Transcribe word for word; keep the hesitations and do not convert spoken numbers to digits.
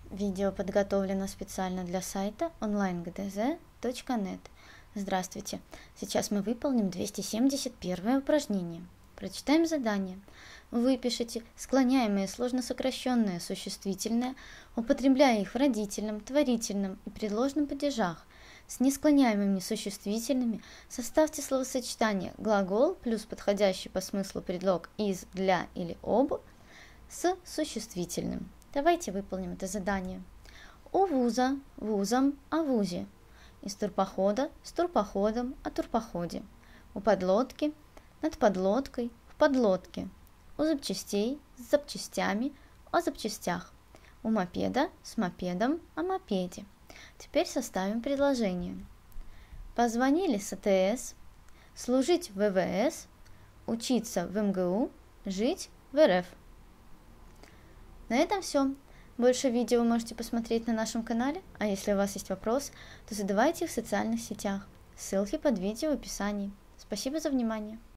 Видео подготовлено специально для сайта онлайн гэ дэ зэ точка нет. Здравствуйте! Сейчас мы выполним двести семьдесят первое упражнение. Прочитаем задание. Вы пишете склоняемые сложно сокращенные существительные, употребляя их в родительном, творительном и предложном падежах. С несклоняемыми существительными составьте словосочетание глагол плюс подходящий по смыслу предлог из, для или об с существительным. Давайте выполним это задание. У вуза, вузом, о вузе. Из турпохода, с турпоходом, о турпоходе. У подлодки, над подлодкой, в подлодке. У запчастей, с запчастями, о запчастях. У мопеда, с мопедом, о мопеде. Теперь составим предложение. Позвонили с а тэ эс, служить в вэ вэ эс, учиться в эм гэ у, жить в эр эф. На этом все. Больше видео вы можете посмотреть на нашем канале, а если у вас есть вопрос, то задавайте их в социальных сетях. Ссылки под видео в описании. Спасибо за внимание.